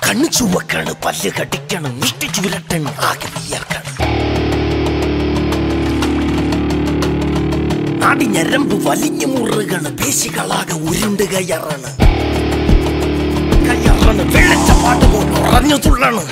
കണ്ണു ചുവക്കാണ്, പല്ല് കടിക്കണം, മുഷ്ടി ചുരട്ടണം, ആകെ വിയർക്കണം. നാടി ഞരമ്പ് വലിഞ്ഞു മുറുകണ്, പേശികളാകെ ഉരുണ്ട് കയറാണ്. വെള്ളച്ചപ്പാട്ട് പോലെ ഉറഞ്ഞു തുള്ളണ്.